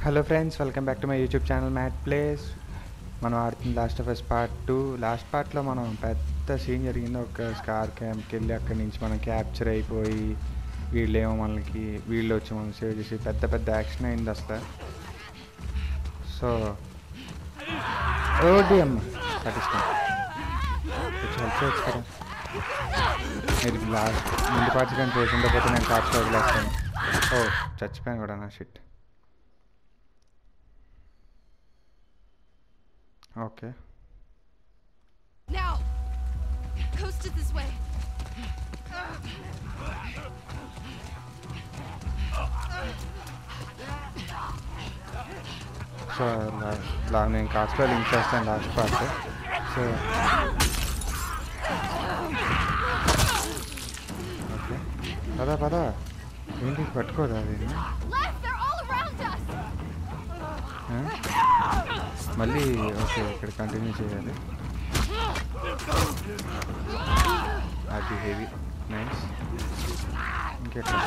Hello friends, welcome back to my YouTube channel Matt plays. మనం ఆడుతుంది last of us part 2. Last పార్ట్లో మనం పెద్ద సీన్ జరిగింది. ఒక స్కార్ క్యాంప్కి వెళ్ళి అక్కడి నుంచి మనం క్యాప్చర్ అయిపోయి వీళ్ళేమో వీళ్ళు వచ్చి మనం సేవ్ చేసి పెద్ద యాక్షన్ అయింది అసలు. సో ఓడి అమ్మ పట్టిస్తాను కొంచెం హెల్ప్ చేయొచ్చు కదా. మీరు లాస్ట్ ముందు పార్ట్స్ కానీ చూసుకుంటపోతే నేను పార్ట్స్ వదిలేస్తాను. ఓ చచ్చిపోయాను కూడా నా shit. Okay. Now, coast it this way. So, నేను కాస్ట్లో లింక్ చేస్తాను లాస్ట్ పార్ట్. సో ఓకే పదా ఏంటి పట్టుకోదా అది మళ్ళీ. ఓకే ఇక్కడ కంటిన్యూ చేయాలి. అది హెవీ నైస్. ఇంకెక్కడ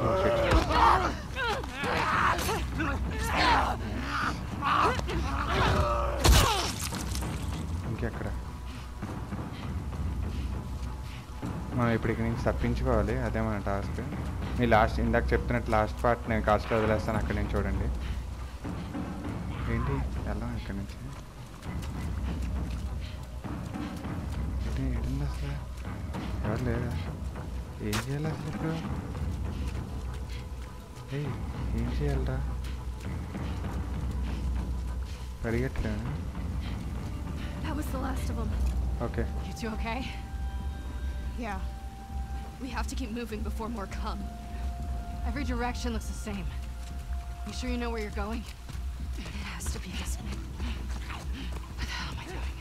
ఇంకెక్కడ మనం ఇప్పటికి నుంచి తప్పించుకోవాలి. అదే మన టాస్క్. మీ లాస్ట్ ఇందాక చెప్తున్నట్టు లాస్ట్ పార్ట్ నేను కాస్ట్లో వదిలేస్తాను. అక్కడి నుంచి చూడండి. ఏంటి ఎలా ఇక్కడి నుంచి ఏంటండి అసలు ఎవరు లేదా? ఏం చేయాలి అసలు ఇప్పుడు? ఏం చేయాలరా? పరిగెట్లే. Okay You two okay? Yeah. We have to keep moving before more come. Every direction looks the same. You sure you know where you're going? It has to be this way. What the hell am I doing?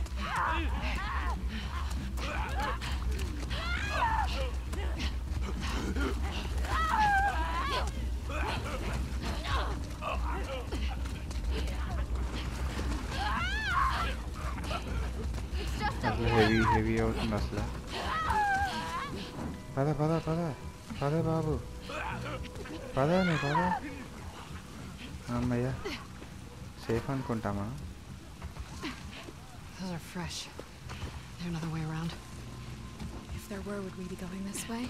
Heavy అవుతుంది అసలు. పద బాబు పద అమ్మయ్య safe అనుకుంటామా? Those are fresh. There's another way around. If there were, would we be going this way?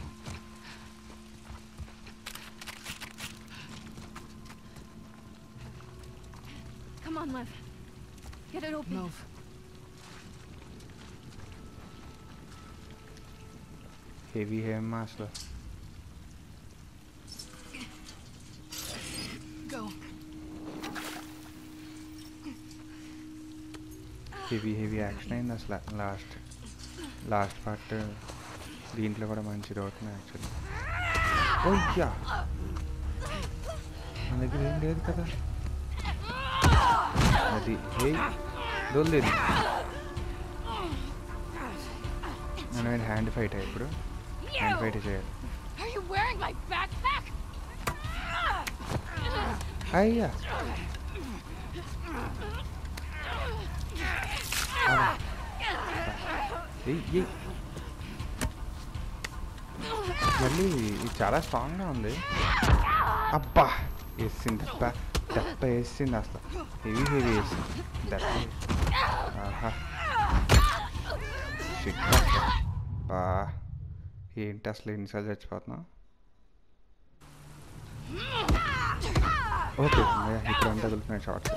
Come on, Liv. Get it open. Move. Heavy అసలు. Go. Heavy action అయింది అసలు. లాస్ట్ పార్ట్ దీంట్లో కూడా మంచిది అవుతుంది యాక్చువల్లీ. ఓయ్యా మన దగ్గర ఏం లేదు కదా. అది దొల్లేదు. మనం హ్యాండ్ ఫైట్ ఇప్పుడు హ్యాండ్ ఫైట్ చేయాలి. అయ్యా మళ్ళీ ఇది చాలా స్ట్రాంగ్గా ఉంది. అబ్బా వేసింది దెబ్బ వేసింది అసలు. హెవీ వేసింది దెబ్బ. ఆహా బా ఏంటి అసలు ఎన్నిసార్లు చచ్చిపోతున్నా. ఓకే ఇక్కడ అంతా తగులుతున్నాయి షార్ట్స్.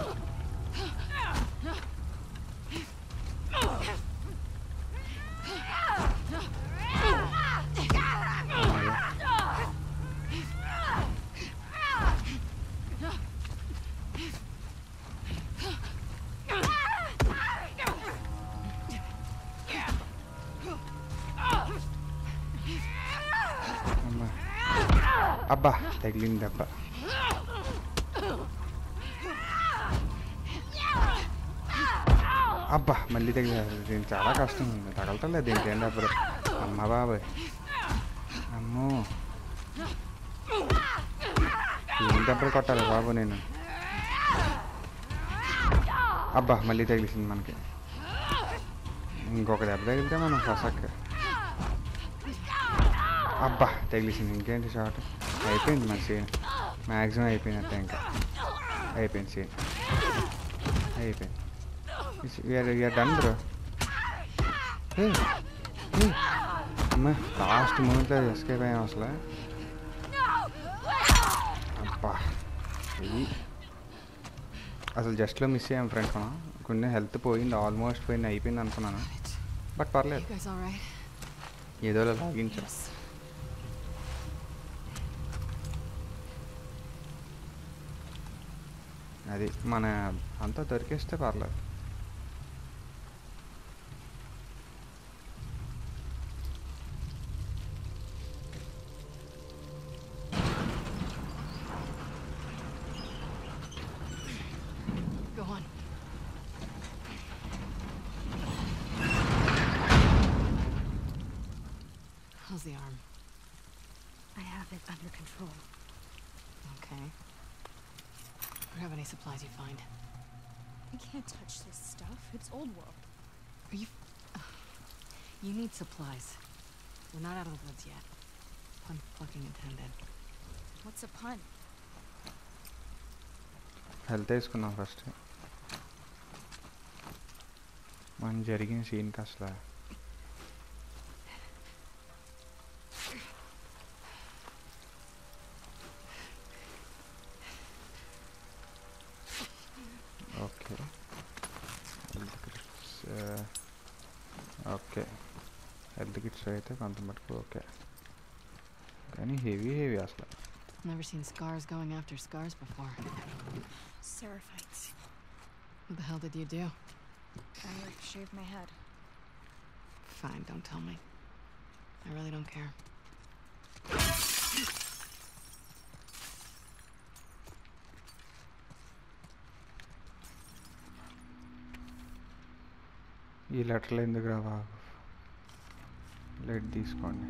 అబ్బా తగిలింది దెబ్బ. అబ్బా మళ్ళీ తగిలేదు. దీనికి చాలా కష్టం ఉంది. తగలటలేదు దీనికి ఏం దెబ్బలు. అమ్మ బాబాయ్ అమ్మో ఏం దెబ్బలు కొట్టాలి బాబు నేను. అబ్బా మళ్ళీ తగిలిసింది మనకి. ఇంకొక దెబ్బ తగిలితే మనం ఫసక్. అబ్బా తగిలిసింది. ఇంకేంటి షార్ట్ అయిపోయింది. మన సీన్ మ్యాక్సిమం అయిపోయినట్టే. ఇంకా అయిపోయింది సీన్. అయిపోయింది. We're done bro. అమ్మా లాస్ట్ మూమెంట్లో ఎస్కేప్ అయ్యాం అసలు. అబ్బా ఇది అసలు జస్ట్లో మిస్ అయ్యాం ఫ్రెండ్స్. మనం కొన్ని హెల్త్ పోయింది, ఆల్మోస్ట్ పోయింది, అయిపోయింది అనుకున్నాను. బట్ పర్లేదు, ఏదో లాగించా. అది మన అంతా దొరికేస్తే పర్లేదు. How's the arm? I have it under control. Okay. Grab any supplies you find. I can't touch this stuff. It's old world. Are you... You need supplies. We're not out of the woods yet. Pun fucking intended. What's a pun? Health వేసుకున్నాం first. మనం జరిగిన సీన్కి అసలు okay okay health kits అయితే కొంత మటుకు okay, కానీ heavy అసలు. Never seen scars going after scars before. Seraphites. What the hell did you do? I shaved my head. Fine, don't tell me. I really don't care. ఈ లెటర్లు ఎందుకు రా బాబు, let తీసుకోండి.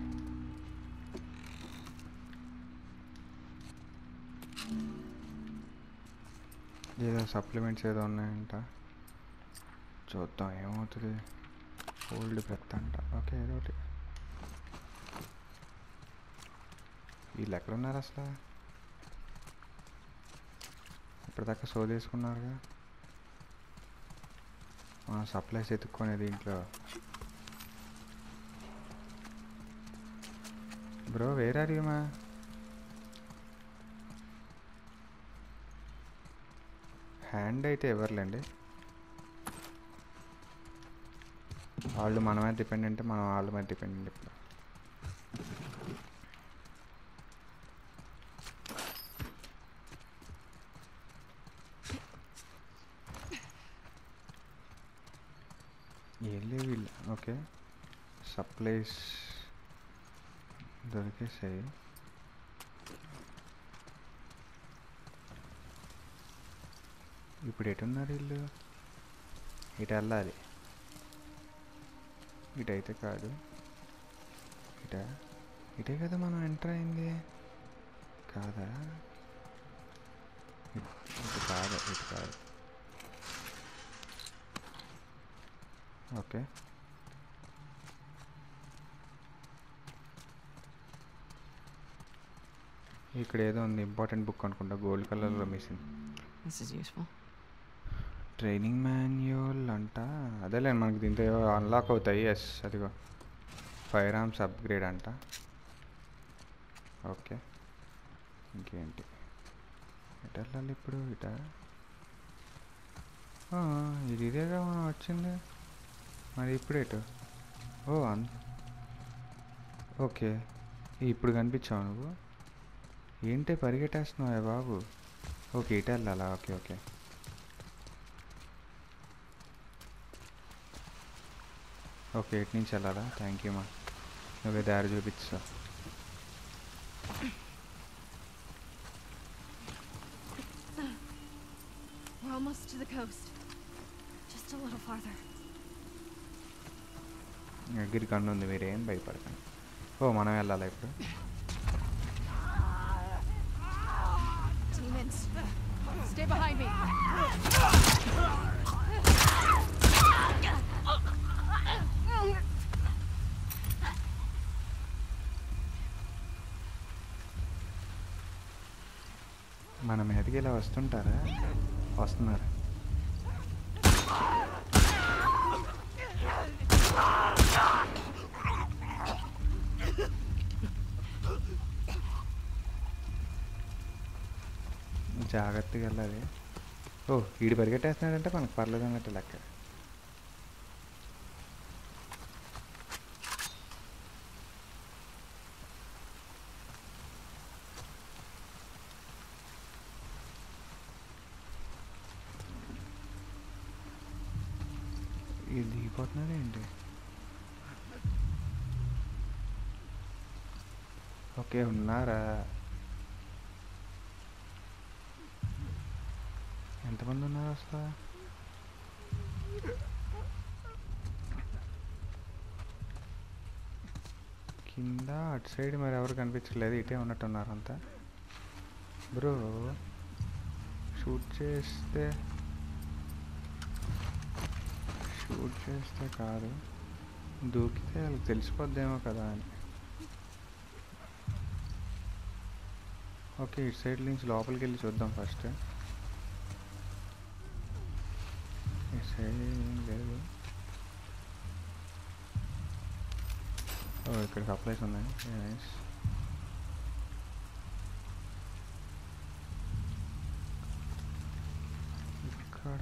ఏదో సప్లిమెంట్స్ ఏదో ఉన్నాయంట, చూద్దాం ఏమవుతుంది. ఓల్డ్ బ్రెత్ అంట, ఓకే ఏదో ఒకటి. వీళ్ళు ఎక్కడున్నారు అసలు? ఇప్పటిదాకా సోదేసుకున్నారుగా. సప్లైస్ ఎత్తుక్కునే దీంట్లో. బ్రో వేర్ ఆర్ యూ మా? హ్యాండ్ అయితే ఎవరులేండి, వాళ్ళు మన మీద డిపెండెంట్, మనం వాళ్ళ మీద డిపెండెంట్. ఇప్పుడు ఏం లేవు వీళ్ళు. ఓకే సప్లైస్ దొరికేసాయి. ఇప్పుడు ఎటున్నారు వీళ్ళు? ఇటు వెళ్ళాలి. ఇటైతే కాదు, ఇటే కదా మనం ఎంటర్ అయింది. కాదా? ఇటు కాదు. ఓకే ఇక్కడ ఏదో ఉంది, ఇంపార్టెంట్ బుక్ అనుకుంటా, గోల్డ్ కలర్లో mission. This is useful. Training manual అంట. అదేలే మనకి దీంతో అన్లాక్ అవుతాయి. ఎస్ అదిగో ఫైర్ ఆర్మ్స్ అప్గ్రేడ్ అంట. ఓకే ఇంకేంటి, ఎటు వెళ్ళాలి ఇప్పుడు? ఇదేగా మనం వచ్చింది. మరి ఇప్పుడు ఎటు? ఓకే ఇప్పుడు కనిపించావు నువ్వు. ఏంటి పరిగెట్టేస్తున్నావే బాబు? ఓకే ఇటు వెళ్ళాలా? ఓకే ఇటు నుంచి వెళ్ళాలా? థ్యాంక్ యూ మా, నువ్వే దారి చూపించా. We're almost to the coast. Just a little farther. దగ్గర కన్ను ఉంది, మీరేం భయపడకండి. మనం వెళ్ళాలా ఇప్పుడు? Demons, stay behind me. మన మీదకి ఇలా వస్తుంటారా? వస్తున్నారు. జాగ్రత్తగా వెళ్ళాలి. ఓ వీడు పరిగెట్టేస్తున్నాడంటే మనకు పర్లేదు అన్నట్టు లెక్క. ఇది దిగిపోతున్నాడు ఏంటి? ఓకే ఉన్నారా? ఎంతమంది ఉన్నారు అసలు? కింద అటు సైడ్ మరి ఎవరు కనిపించలేదు, ఇటే ఉన్నట్టున్నారు అంతా. బ్రో షూట్ చేస్తే కాదు, దూకితే వాళ్ళకి తెలిసిపోద్దేమో కదా అని. ఓకే ఇటు సైడ్ నుంచి లోపలికి వెళ్ళి చూద్దాం ఫస్ట్. ఇటు సైడ్ ఏం లేదు. ఓ ఇక్కడ సప్లైస్ ఉన్నాయి. నైస్. ఇక్కడ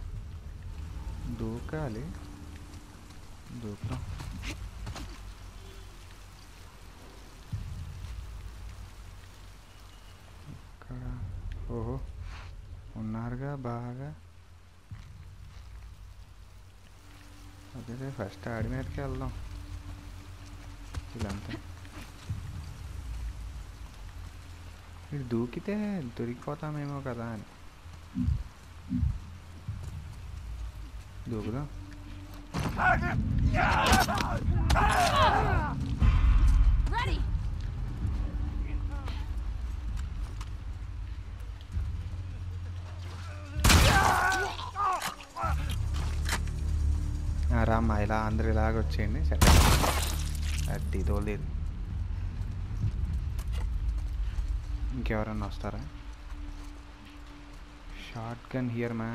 దూకాలి, దూకుదాం. ఇక్కడ ఓహో ఉన్నారుగా బాగా. అదే ఫస్ట్ ఆడి మీదకి వెళ్దాం. ఇదంతా ఇది దూకితే దొరికిపోతామేమో కదా అని దూకుదాం. రామ్మా ఇలా అందరు ఇలాగ వచ్చేయండి. సెట్ అది తోలేదు. ఇంకెవరన్నా వస్తారా? షార్ట్ గన్ హియర్ మా.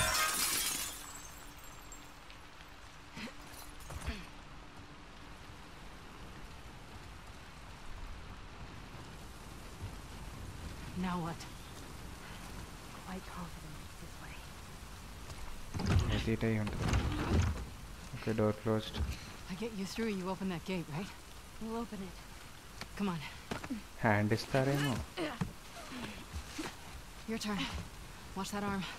Now what? Quite confident it's this way. It అయి ఉంటుంది. Okay, door closed. I get you through, you open that gate, right? We'll open it. Come on. Hand ఇస్తారేమో. Your turn. Watch that arm.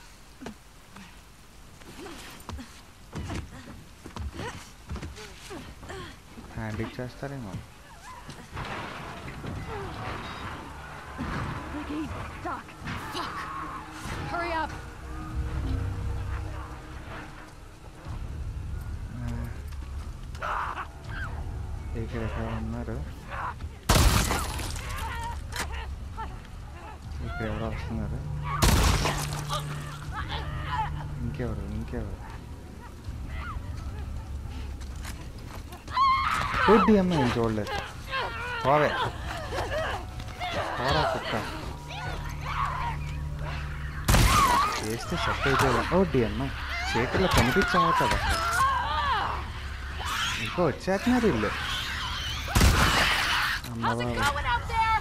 Hand ఇచ్చేస్తారేమో. Doc. Fuck! Hurry up! ఇక్కడ ఎక్కడ ఉన్నారు? ఇక్కడ ఎవరు వస్తున్నారు? ఇంకెవరు? కొద్ది అమ్మ ఏం చూడలేదు. పోవే పోరా కుక్క. వేస్తే సెట్ అయిపోయా. ఓడి అమ్మ చేతుల్లో కనిపించావు కదా. ఇంకో వచ్చేస్తున్నారు ఇల్లు. How's it going out there?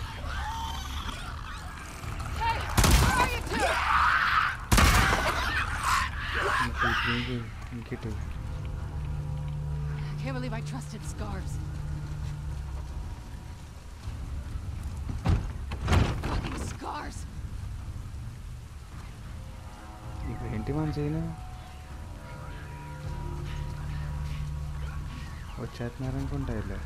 Hey, where are you two? ఇంకిటు I can't believe I trusted Scars. Fucking Scars! ఇప్పుడు ఏంటి మనం చేయను? వచ్చేస్తున్నారనుకుంటా ఇల్లు.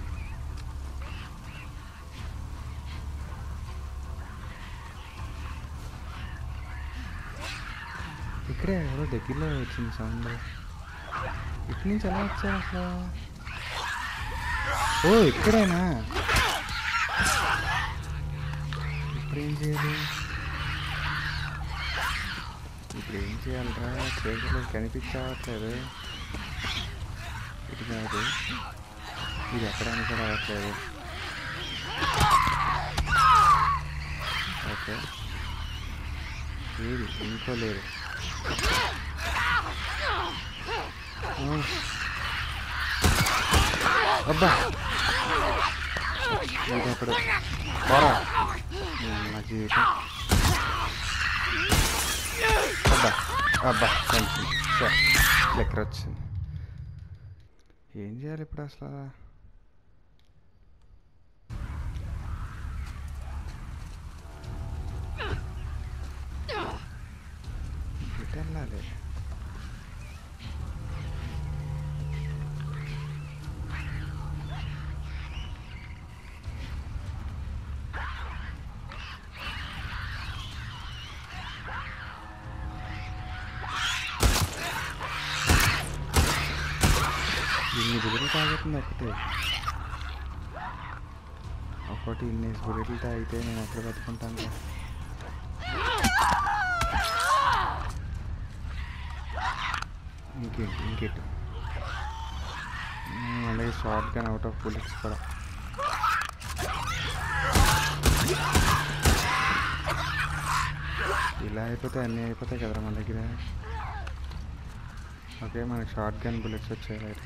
ఇక్కడే ఎవరో దగ్గరలో వచ్చింది సౌండ్. ఇటు నుంచి ఎలా వచ్చారు అసలు? ఓ ఇక్కడేనా? ఇప్పుడు ఏం చేయాలి? చేయాలరా? చేతులు కనిపించవట్లేదు. ఇటు కాదు, ఇది ఎక్కడానికి రావట్లేదు. ఓకే ఏది ఇంకో లేదు. అబ్బా అప్పుడు పోరా నా జీవితం. అబ్బా అబ్బా కొంచెం దగ్గర వచ్చింది. ఏం చేయాలి ఇప్పుడు అసలు? ఎటు వెళ్ళాలి? ఇన్ని బుల్లెట్లు తాగుతుంది ఒకటి ఇన్ని బుల్లెట్లు తాగితే నేను ఎక్కడ బతుకుంటాను? ఇంకేంటి అలాగే shotgun out of bullets కూడా. ఇలా అయిపోతే అన్నీ అయిపోతాయి కదరా మన దగ్గర. ఓకే మనకి షార్ట్ గన్ బుల్లెట్స్ వచ్చాయి అయితే.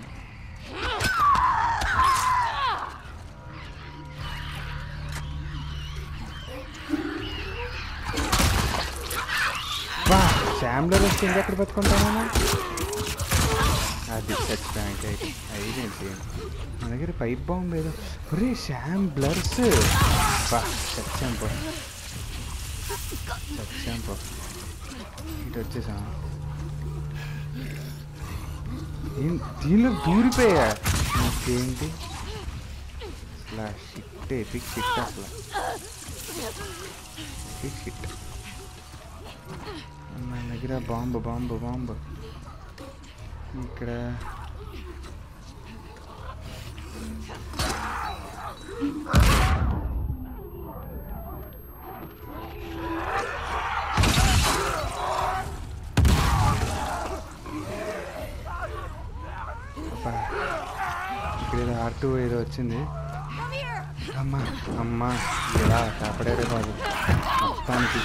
వా శామ్లో వస్తే ఇంకెక్కడ బతుకుంటామా? అది చచ్చిపోయాక అయితే అయ్యింది. మన దగ్గర పైప్ బాంబు ఏదో. ఒరే శామ్ బ్లర్స్. బా చచ్చాంపో ఇటు వచ్చేసా. దీనిలో దూరిపోయా. నాకేంటి అసలు షిట్ ఎపిక్ షిట్ అసలు ఎపిక్ షిట్. మన దగ్గర బాంబు ఇక్కడ. ఇక్కడ R2 ఏదో వచ్చింది. అమ్మా ఇలా కాపాడారే బాబు మొత్తానికి.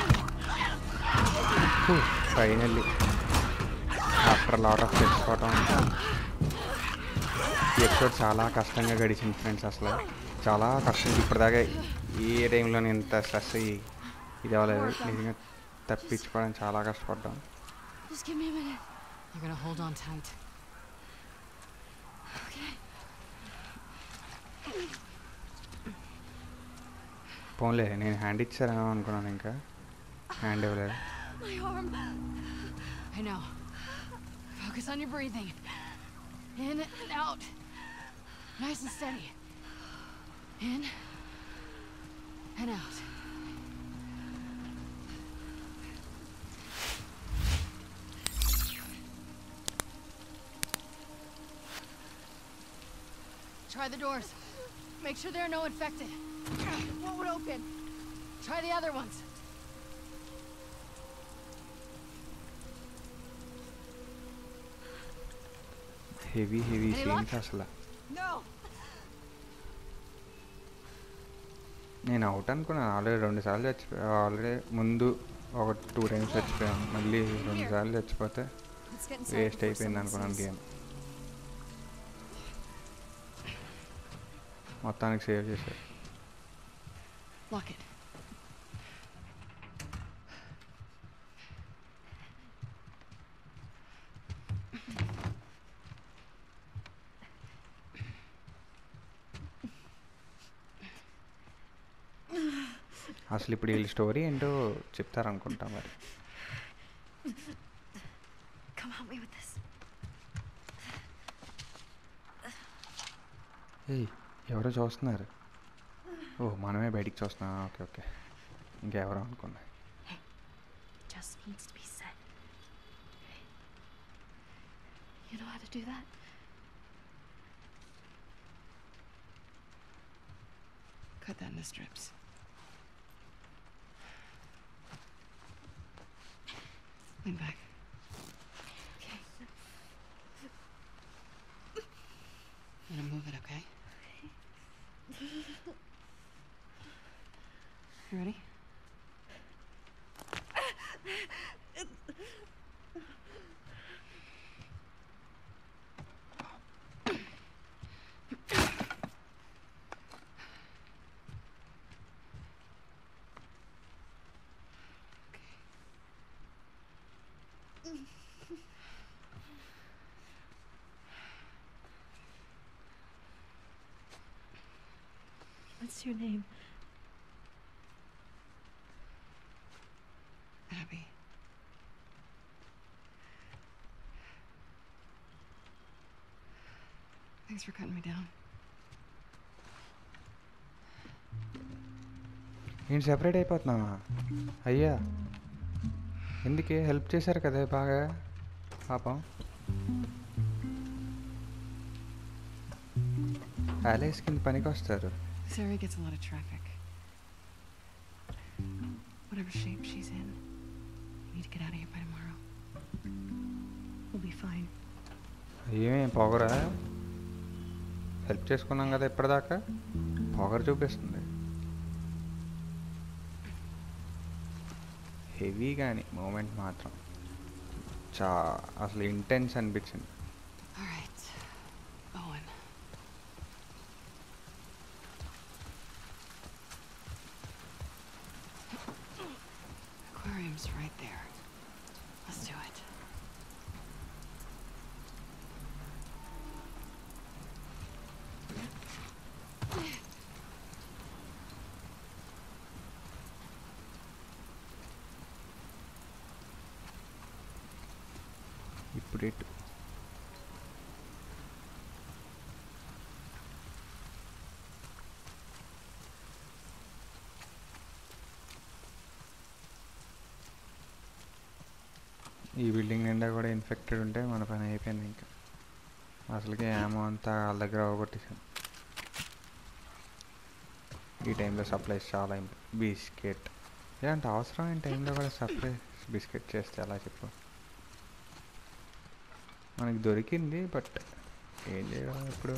ఫైనల్లీ ఆఫ్టర్ లాట్ ఆఫ్ తెచ్చుకోవటం. ఈ ఎపిసోడ్ చాలా కష్టంగా గడిచింది ఫ్రెండ్స్. అసలు చాలా కష్టం. ఇప్పటిదాకా ఏ టైంలో ఇంత స్ట్రెస్ ఇది అవ్వలేదు. నిజంగా తప్పించుకోవడానికి చాలా కష్టపడ్డాం. పోన్లే నేను హ్యాండ్ ఇచ్చారేమో అనుకున్నాను. ఇంకా హ్యాండ్ ఇవ్వలేదు. I know. Focus on your breathing. In and out. Nice and steady. In and out. Try the doors. Make sure there are no infected. What would open? Try the other ones. Heavy scenes అసలు. నేను out అనుకున్నాను. Already 2 సార్లు చచ్చిపోయా. Already ముందు ఒక 2 times చచ్చిపోయాను. మళ్ళీ 2 సార్లు చచ్చిపోతే waste అయిపోయింది అనుకున్నాను గేమ్. మొత్తానికి సేవ్ చేశారు. అసలు ఇప్పుడు వీళ్ళ స్టోరీ ఏంటో చెప్తారనుకుంటా మరి. ఏయ్ ఎవరో చూస్తున్నారు. ఓ మనమే బయటికి చూస్తున్నాం. ఓకే ఇంకెవరో అనుకున్నా. Cut that into strips. Lean back. Okay. I'm gonna move it, okay? You ready? What's your name? Abby. Thanks for cutting me down. నేను సెపరేట్ అయిపోతున్నావా? అయ్యా, ఎందుకే హెల్ప్ చేశారు కదా బాగా, పాపం. అలైస్ కింద పనికి వస్తారు. This area gets a lot of traffic. Whatever shape she's in, you need to get out of here by tomorrow. We'll be fine. ఏమేం పొగరా? హెల్ప్ చేసుకున్నాం కదా ఇప్పటిదాకా, పొగరు చూపిస్తుంది. హెవీ కానీ మూమెంట్ మాత్రం అసలు ఇంటెన్స్ అనిపించింది. All right, Owen. Aquarium's right there. Let's do it. ఇప్పుడు ఇటు ఈ బిల్డింగ్ నిండా కూడా ఇన్ఫెక్టెడ్ ఉంటే మన పని అయిపోయింది. ఇంకా అసలుకి ఏమో అంతా వాళ్ళ దగ్గర అవగొట్టేసాను. ఈ టైంలో సప్లైస్ చాలా బిస్కెట్ ఇలాంటి అవసరమైన టైంలో కూడా సప్లైస్ బిస్కెట్ చేస్తే ఎలా చెప్పు. మనకి దొరికింది, బట్ ఏం చేయడం ఇప్పుడు.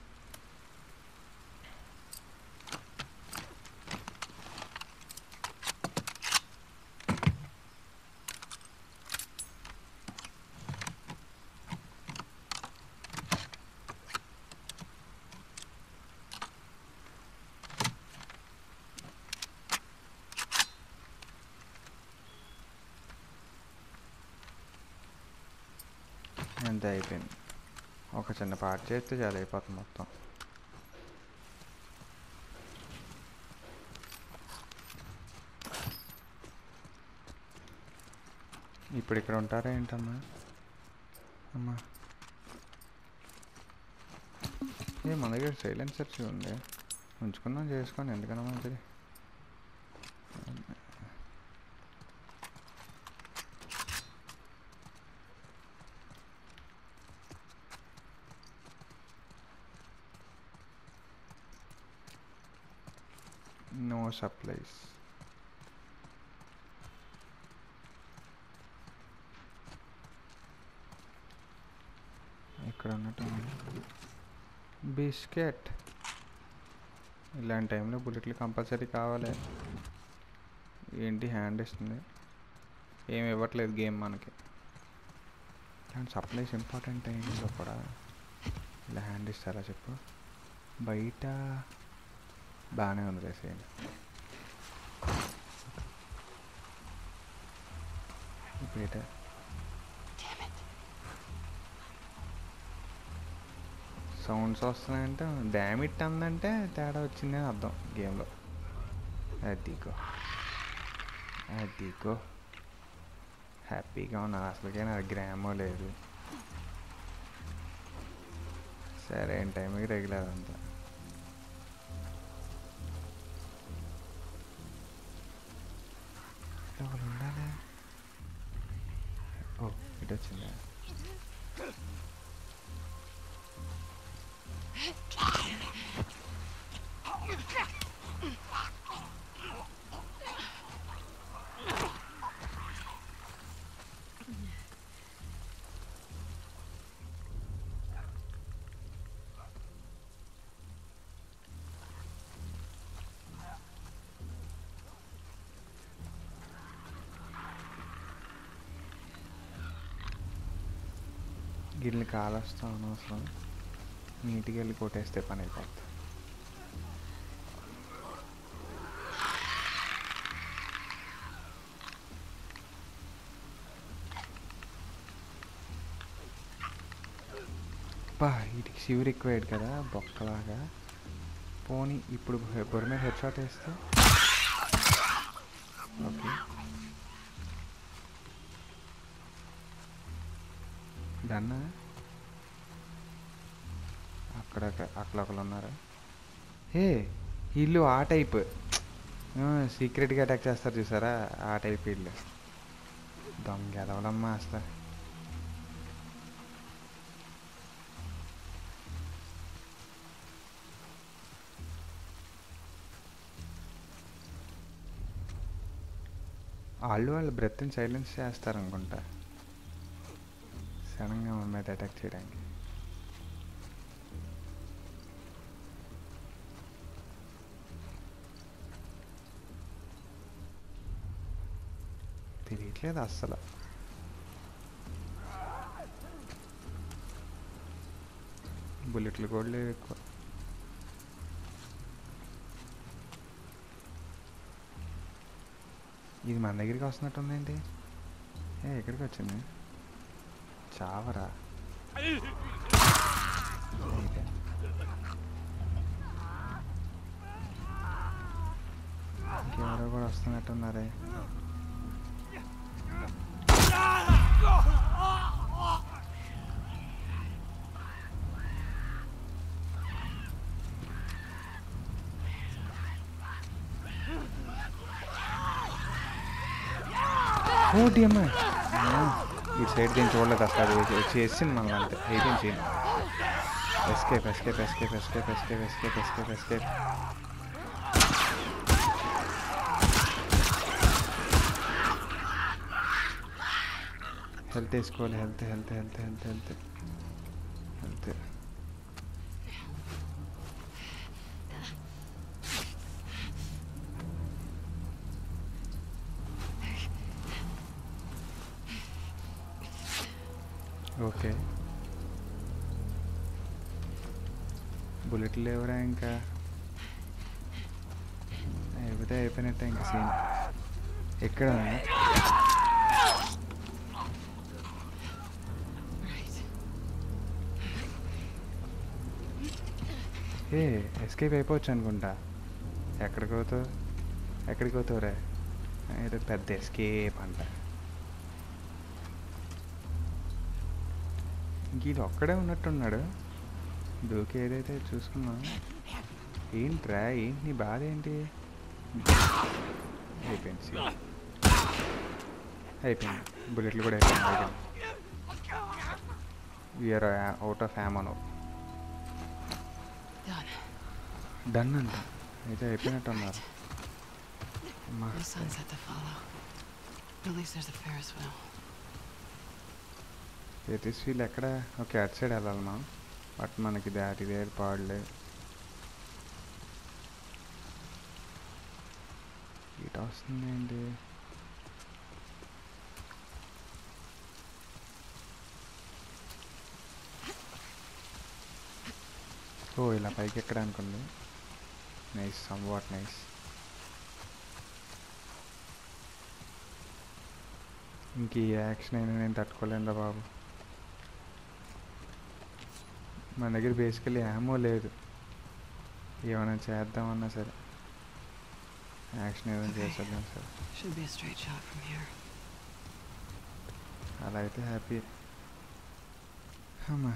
అంతే అయిపోయింది. ఒక చిన్న పార్ట్ చేస్తే చాలా అయిపోతుంది మొత్తం. ఇప్పుడు ఇక్కడ ఉంటారా ఏంటమ్మా? అమ్మా మన దగ్గర సైలెన్సర్స్ ఉంది, ఉంచుకుందాం, చేసుకోండి, ఎందుకన్నా మంచిది. No supplies. ఇక్కడ ఉన్నట్టు బిస్కెట్. ఇలాంటి టైంలో బుల్లెట్లు కంపల్సరీ కావాలి. ఏంటి హ్యాండ్ ఇస్తుంది, ఏమి ఇవ్వట్లేదు గేమ్ మనకి. ఇలాంటి సప్లైస్ ఇంపార్టెంట్ టైంలో కూడా ఇలా హ్యాండ్ ఇస్తారా చెప్పు. బయట బాగానే ఉంది రేసేయండి. బయట సౌండ్స్ వస్తున్నాయంటే డ్యామిట్ అందంటే తేడా వచ్చిందని అర్థం గేమ్లో. అదిగో అదిగో హ్యాపీగా ఉన్నా. అసలుకే నా గ్రామో లేదు. సరే టైంకి రెగ్యులర్ అంతా. ఉండాలి. ఓ ఇటు వచ్చిందా? గిల్ని కాలొస్తా అనవసరం, నీట్గా వెళ్ళి కొట్టేస్తే పని అయిపోతుంది. బా వీటికి శివ రిక్వైర్డ్ కదా బొక్కలాగా. పోనీ ఇప్పుడు బొర మీద హెడ్ షాట్ వేస్తే ఓకే డన్నా అక్కడ ఒకరు ఉన్నారా హే వీళ్ళు ఆ టైప్ సీక్రెట్గా అటాక్ చేస్తారు చూసారా ఆ టైప్ వీళ్ళు దొంగ ఎదవలమ్మా అసలు వాళ్ళ బ్రెత్ని సైలెన్స్ చేస్తారనుకుంటా సడన్గా మన మీద అటాక్ చేయడానికి తెలియట్లేదు అస్సలు బుల్లెట్లు కూడా లేవు ఎక్కువ ఇది మన దగ్గరికి వస్తున్నట్టుందేంటి ఎక్కడికి వచ్చింది చావరా ఇంకెవరో కూడా వస్తున్నట్టున్నారే ఓ డియమ్మా ఈ సైడ్ దీన్ని చూడలేదు అసలు అది చేసింది మనం అంతే ఏం చేయండి escape escape escape escape escape escape escape escape health వేసుకోవాలి health health health health health health okay బుల్లెట్లు లేవరా ఇంకా అయిపోతే అయిపోయినట్టే ఇంకా సీన్ ఎక్కడ ఎస్కేప్ అయిపోవచ్చు అనుకుంటా ఎక్కడికి పోతావురా ఇది పెద్ద ఎస్కేప్ అంట ఇంక ఇది ఒక్కడే ఉన్నట్టున్నాడు దూకి ఏదైతే చూసుకున్నా ఏంట్రా ఏంటి నీ బాధ ఏంటి అయిపోయింది అయిపోయింది బుల్లెట్లు కూడా అయిపోయింది వీఆర్ అవుట్ ఆఫ్ యామనో డన్ అంట అయితే అయిపోయినట్టు ఉన్నారు ఫెర్రిస్ వీల్ ఎక్కడ ఓకే అటు సైడ్ వెళ్ళాలి మనం బట్ మనకి దారి వేరు పాడలేదు ఇటు వస్తుంది ఏంటి ఓ ఇలా పైకి ఎక్కడ అనుకుంది నైస్ సమ్ వాట్ నైస్ ఇంక ఈ యాక్షన్ అయినా నేను తట్టుకోలేనురా బాబు మన దగ్గర బేసికలీ యామో లేదు ఏమైనా చేద్దామన్నా సరే యాక్షన్ ఏదైనా చేసేద్దాం సరే అలా అయితే హ్యాపీ అమ్మా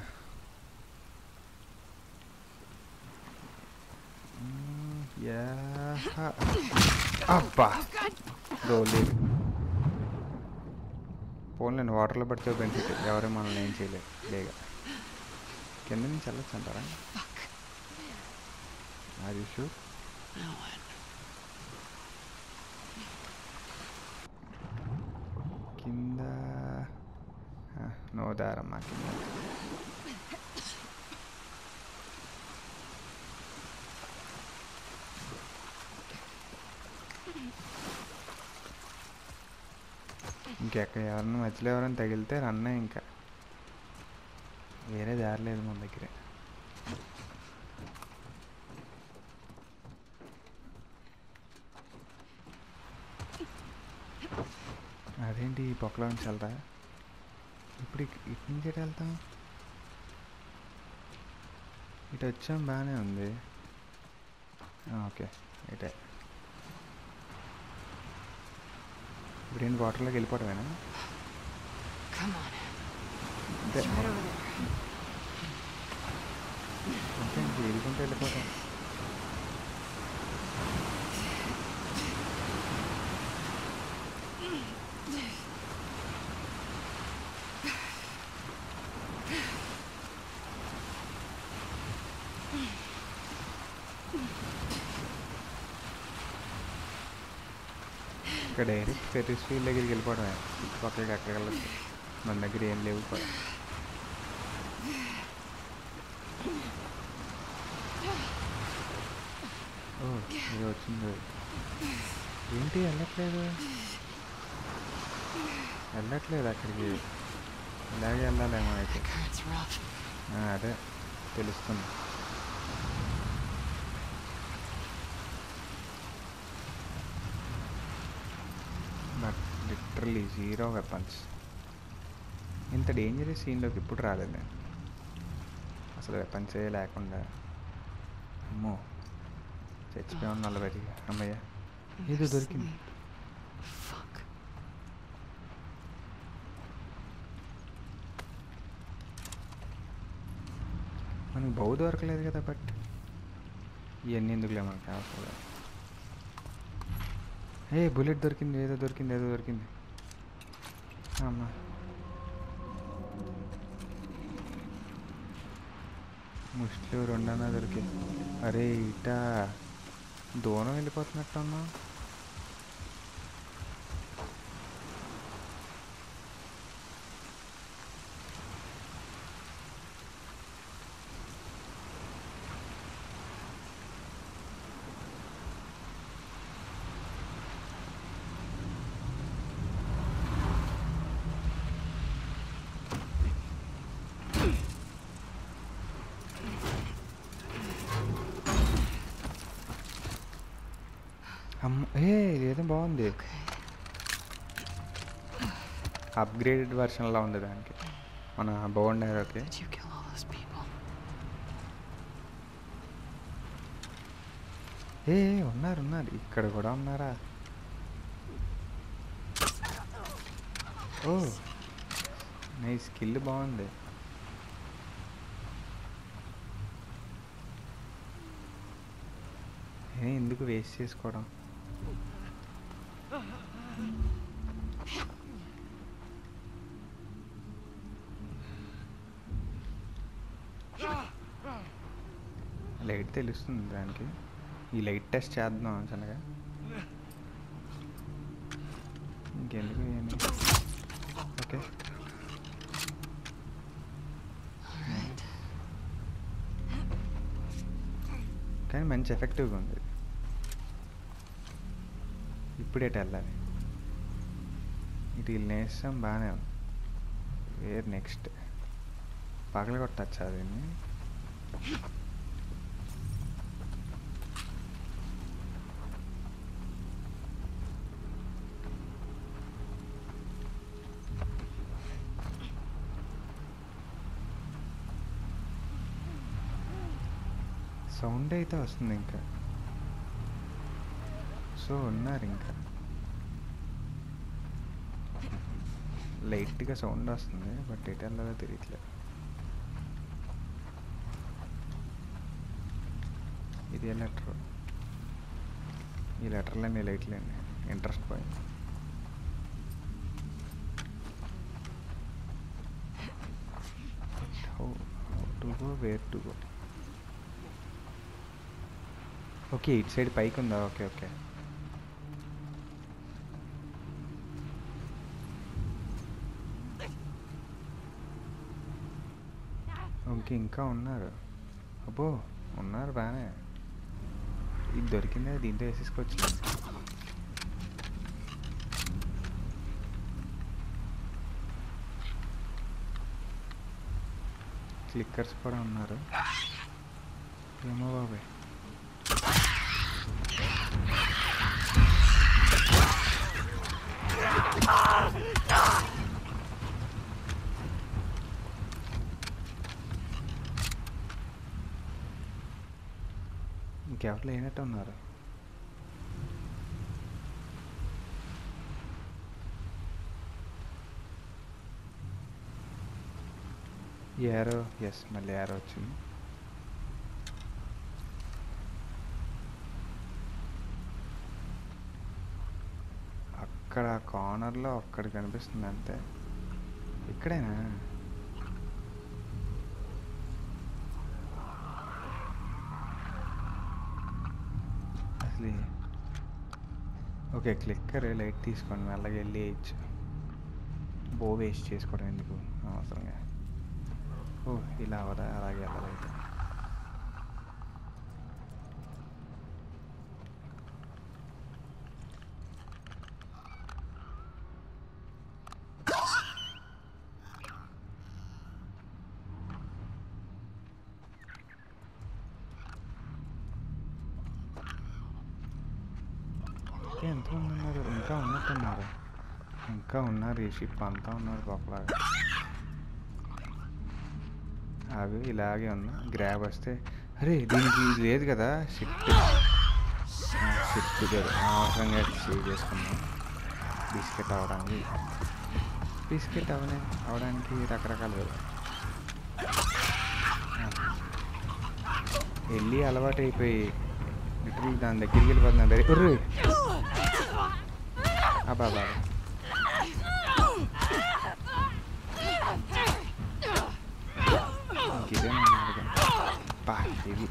అబ్బా రోలేదు పోన్లేండి వాటర్లో పడితే బెనిఫిట్ ఎవరే మనల్ని ఏం చేయలేదు లేగా కింద నుంచి వెళ్ళొచ్చు అంటారా అది షూర్ కింద నో దారమ్మా కింద ఇంకెక్కడ ఎవరన్నా మధ్యలో ఎవరైనా తగిలితే రన్నే ఇంకా వేరే దారి లేదు మన దగ్గరే అదేంటి ఈ పొక్కలో నుంచి వెళ్తా ఇప్పుడు ఇటు నుంచి ఎటు వెళ్తాం ఇటు వచ్చాం బాగానే ఉంది ఓకే అయితే ఇప్పుడు ఏంటి వాటర్లోకి వెళ్ళిపోవటమేనా? Come on. అంతే It's right over there. అంతే ఇంక వెళ్ళుకుంటూ వెళ్ళిపోవటం. ఇక్కడ డైరెక్ట్ ఫెర్రిస్ వీల్ దగ్గరికి వెళ్ళిపోవడమే. చుట్టుపక్కలకి ఎక్కడికి వెళ్ళచ్చు, మన దగ్గర ఏం లేవు కూడా. ఓ ఇది వచ్చింది. ఏంటి వెళ్ళట్లేదు అక్కడికి. ఇలాగే వెళ్ళాలేమో అయితే. Current's rough. అదే తెలుస్తుంది. But literally 0 weapons. ఇంత డేంజరస్ సీన్లోకి ఇప్పుడు రాలేదు నేను అసలు, వెపన్సే లేకుండా. అమ్మో చచ్చిపోయాను 40. అమ్మయ్య ఏదో దొరికింది. Fuck. మనకి బౌ దొరకలేదు కదా, బట్ ఇవన్నీ ఎందుకులే మనకి అవసరం. బుల్లెట్ దొరికింది, ఏదో దొరికింది. అమ్మా ముష్టి 2 అన్నా దొరికింది. అరే ఇట దూరం వెళ్ళిపోతున్నట్టు ఉన్నా. ఇదేదో బాగుంది. అప్గ్రేడెడ్ వెర్షన్లా ఉంది దానికి మన బాగుండారు. Okay Did you kill all those people? ఉన్నారు ఇక్కడ కూడా ఉన్నారా? ఓ నీ స్కిల్ బాగుంది. ఎందుకు వేస్ట్ చేసుకోవడం? లైట్ తెలుస్తుంది దానికి. ఈ లైట్ టెస్ట్ చేద్దాం చిన్నగా. ఇంకెందుకు ఏమి. ఓకే కానీ మంచి ఎఫెక్టివ్గా ఉంది. ఇప్పుడేట వెళ్ళాలి. ఇటు నేస్తాం బాగానే ఉంది. వేర్ నెక్స్ట్ పగల కొట్టచ్చా దీన్ని? సౌండ్ అయితే వస్తుంది ఇంకా. సో ఉన్నారు ఇంకా. లైట్గా సౌండ్ వస్తుంది బట్ ఎటు వెళ్ళాలో తెలియట్లేదు. ఇది లెటర్. ఈ లెటర్లన్నీ లైట్లేండి. ఇంట్రెస్ట్ పోయింది. How to go, where to go. Okay ఇటు సైడ్ పైకి ఉందా? ఓకే ఓకే ఓకే ఇంకా ఉన్నారు. అబ్బో ఉన్నారు బాగానే. ఇది దొరికిందే, దీంతో వేసేసుకోవచ్చు. క్లిక్కర్స్ కూడా ఉన్నారు. ఏమో బాబాయ్. ఇంకెవరు లేనట్టు ఉన్నారు. యారో, ఎస్ మళ్ళీ యారో వచ్చింది. అక్కడ కార్నర్లో ఒక్కడి కనిపిస్తుంది అంతే. ఇక్కడేనా? అసలు ఓకే, క్లిక్కర్ లైట్ తీసుకొని మెల్లగా వెళ్ళి వేయచ్చు. బో వేస్ట్ చేసుకోవడం ఎందుకు అవసరంగా. ఓ ఇలా అవదా, అలాగే వెళ్ళాలైతే. ఎంతమంది ఉన్నారు? ఇంకా ఉన్నట్టున్నారు. ఇంకా ఉన్నారు. ఈ షిప్ అంతా ఉన్నారు లోపలగా. అవి ఇలాగే ఉన్నా. గ్రాబ్ వస్తే అరే దీనికి ఇది లేదు కదా. షిప్ అవసరంగా సేవ్ చేసుకున్నాం. బిస్కెట్ అవడానికి రకరకాలు వెళ్ళి అలవాటు అయిపోయి లిటరల్ దాని దగ్గరికి వెళ్ళిపోతున్నాను. వెరీ అబ్బా ఇంకేదేనా బా హెవీ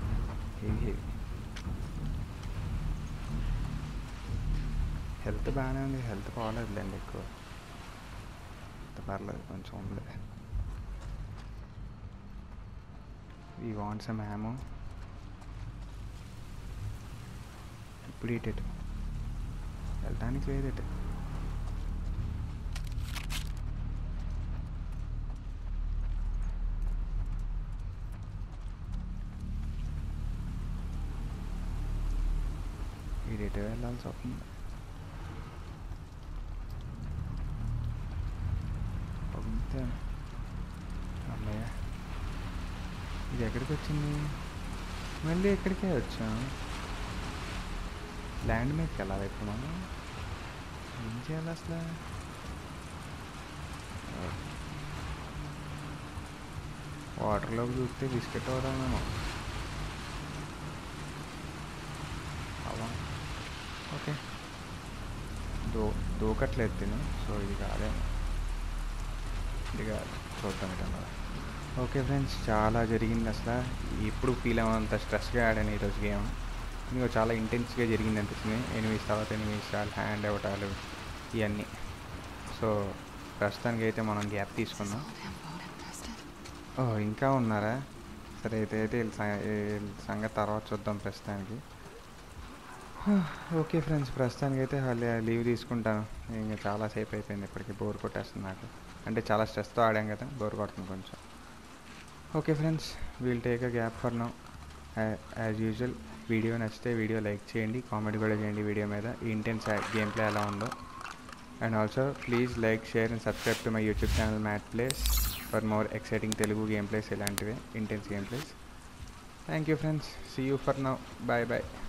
హెల్త్ బాగానే ఉంది. హెల్త్ పోలేదులేండి ఎక్కువ. పర్లేదు, కొంచెం ఉంది. ఈ వాంట్ సమ్ యామో. ఇప్పుడు ఇటు వెళ్ళటానికి లేదు. ఇటు ఇటు వెళ్ళాల్సి వస్తుంది. అమ్మయ్య, ఇది ఎక్కడికి వచ్చింది? మళ్ళీ ఎక్కడికే వచ్చాం. ల్యాండ్ మీదకి వెళ్ళాలి ఇప్పుడు మనం. ఏం చేయాలి అసలు? వాటర్లోకి చూస్తే బిస్కెట్ అవుదామేమో. అవా ఓకే, దూకట్లేదు తిను. సో ఇది కాదేమో. ఇది కాదు, చూద్దాం ఇటన్నా. ఓకే ఫ్రెండ్స్, చాలా జరిగింది అసలు. ఇప్పుడు ఫీల్ అవ్వనంత స్ట్రెస్గా ఆడాను ఈరోజు గేమ్. ఇంకో చాలా ఇంటెన్స్గా జరిగింది అనిపిస్తుంది. ఎనిమిస్ తర్వాత ఎనిమిస్ హ్యాండ్ అవటాలు ఇవన్నీ. సో ప్రస్తుతానికి అయితే మనం గ్యాప్ తీసుకుందాం. ఓహ్ ఇంకా ఉన్నారా? సరే అయితే సంగతి తర్వాత చూద్దాం ప్రస్తుతానికి. ఓకే ఫ్రెండ్స్, ప్రస్తుతానికి అయితే లీవ్ తీసుకుంటాను. ఇంకా చాలాసేపు అయిపోయింది, ఇప్పటికీ బోర్ కొట్టేస్తుంది నాకు. అంటే చాలా స్ట్రెస్తో ఆడాం కదా, బోర్ కొడుతుంది కొంచెం. Okay friends, we'll take a gap for now. As usual video నచ్చితే వీడియో లైక్ చేయండి, కామెంట్ కూడా చేయండి వీడియో మీద ఈ ఇంటెన్స్ గేమ్ ప్లే ఎలా ఉందో. And also please like, share and subscribe to my YouTube channel Matt Plays for more exciting Telugu game plays, ఇలాంటివే intense game plays. Thank you friends, see you for now, bye bye.